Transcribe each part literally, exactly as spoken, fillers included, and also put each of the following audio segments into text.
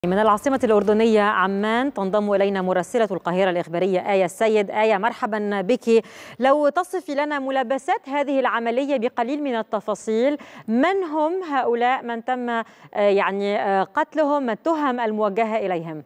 من العاصمة الأردنية عمان تنضم إلينا مراسلة القاهرة الإخبارية آية السيد. آية، مرحبا بك. لو تصفي لنا ملابسات هذه العملية بقليل من التفاصيل، من هم هؤلاء من تم يعني قتلهم، ما التهم الموجهة إليهم؟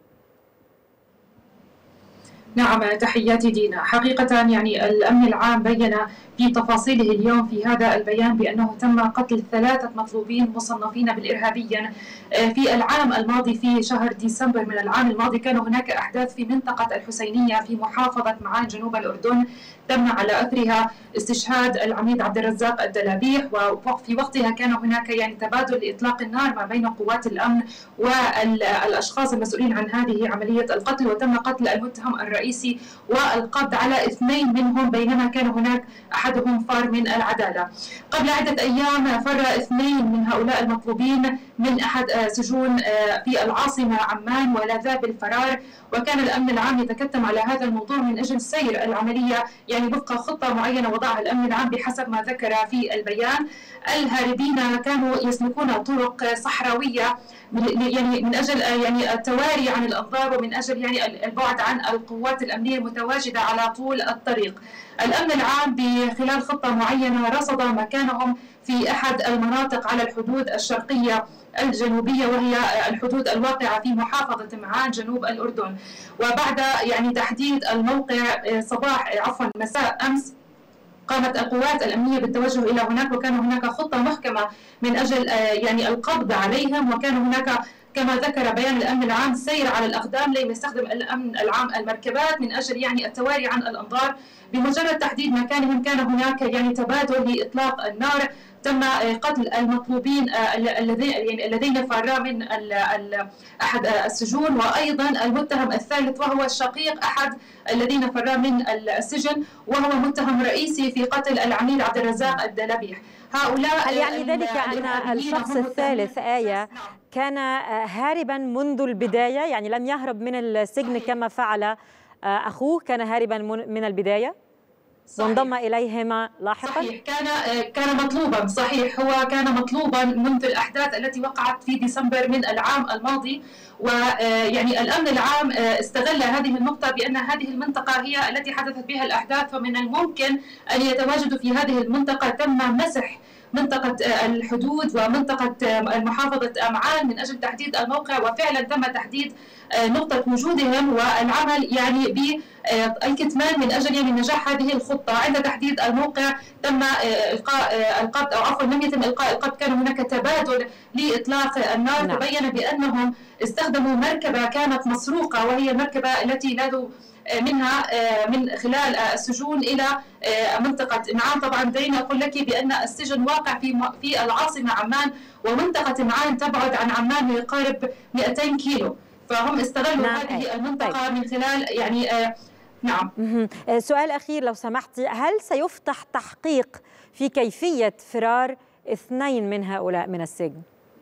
نعم، تحياتي دينا. حقيقة يعني الأمن العام بين في تفاصيله اليوم في هذا البيان بأنه تم قتل ثلاثة مطلوبين مصنفين بالإرهابيين في العام الماضي. في شهر ديسمبر من العام الماضي كان هناك أحداث في منطقة الحسينية في محافظة معان جنوب الأردن تم على أثرها استشهاد العميد عبد الرزاق الدلابيح، وفي وقتها كان هناك يعني تبادل لإطلاق النار ما بين قوات الأمن والأشخاص المسؤولين عن هذه عملية القتل، وتم قتل المتهم الرئيسي والقبض على اثنين منهم بينما كان هناك أحدهم فار من العدالة. قبل عدة أيام فر اثنين من هؤلاء المطلوبين من أحد سجون في العاصمة عمان ولا زال بالفرار، وكان الأمن العام يتكتم على هذا الموضوع من أجل سير العملية يعني وفق خطة معينة وضعها الأمن العام بحسب ما ذكر في البيان. الهاربين كانوا يسلكون طرق صحراوية يعني من أجل يعني التواري عن الأنظار ومن أجل يعني البعد عن القوات الأمنية المتواجدة على طول الطريق. الأمن العام بخلال خطة معينة رصد مكانهم في أحد المناطق على الحدود الشرقية الجنوبية وهي الحدود الواقعة في محافظة معان جنوب الأردن. وبعد يعني تحديد الموقع صباح عفوا مساء أمس قامت القوات الأمنية بالتوجه إلى هناك، وكان هناك خطة محكمة من أجل يعني القبض عليهم، وكان هناك كما ذكر بيان الأمن العام سير على الأقدام لم يستخدم الأمن العام المركبات من أجل يعني التواري عن الأنظار. بمجرد تحديد مكانهم كان هناك يعني تبادل لإطلاق النار، تم قتل المطلوبين الذين يعني الذين فرا من احد السجون، وايضا المتهم الثالث وهو الشقيق احد الذين فرا من السجن وهو متهم رئيسي في قتل العميد عبد الرزاق الدلابيح. هؤلاء هل يعني ذلك ان الشخص الثالث آية كان هاربا منذ البداية، يعني لم يهرب من السجن كما فعل اخوه، كان هاربا من البداية وانضم إليهما لاحقا؟ صحيح، كان كان مطلوبا، صحيح هو كان مطلوبا منذ الأحداث التي وقعت في ديسمبر من العام الماضي. ويعني الأمن العام استغل هذه النقطة بأن هذه المنطقة هي التي حدثت بها الأحداث، فمن الممكن أن يتواجدوا في هذه المنطقة. تم مسح منطقة الحدود ومنطقة محافظة معان من أجل تحديد الموقع، وفعلا تم تحديد نقطة وجودهم والعمل يعني بالكتمان من أجل يعني نجاح هذه الخطة. عند تحديد الموقع تم إلقاء القبض أو عفوا لم يتم إلقاء القبض، كان هناك تبادل لإطلاق النار. نعم. تبين بأنهم استخدموا مركبة كانت مسروقة وهي المركبة التي لاذوا منها من خلال السجون إلى منطقة معان. طبعا دعيني أقول لك بأن السجن واقع في في العاصمة عمان، ومنطقة معان تبعد عن عمان يقارب مئتين كيلو، فهم استغلوا نعم. هذه المنطقة من خلال يعني آه نعم. سؤال أخير لو سمحتي، هل سيفتح تحقيق في كيفية فرار اثنين من هؤلاء من السجن؟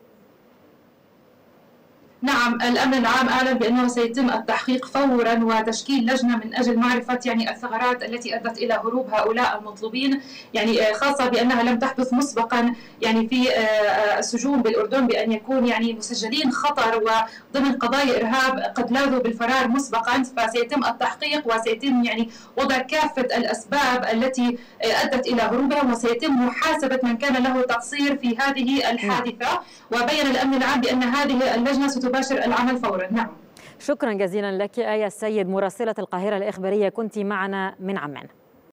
نعم، الأمن العام أعلن بأنه سيتم التحقيق فورا وتشكيل لجنة من أجل معرفة يعني الثغرات التي أدت إلى هروب هؤلاء المطلوبين، يعني خاصة بأنها لم تحدث مسبقا يعني في السجون بالأردن بأن يكون يعني مسجلين خطر وضمن قضايا إرهاب قد لاذوا بالفرار مسبقا. فسيتم التحقيق وسيتم يعني وضع كافة الأسباب التي أدت إلى هروبهم، وسيتم محاسبة من كان له تقصير في هذه الحادثة. وبين الأمن العام بأن هذه اللجنة ستباشر العمل فورا. نعم. شكرا جزيلا لك آية السيد مراسلة القاهرة الإخبارية، كنت معنا من عمان.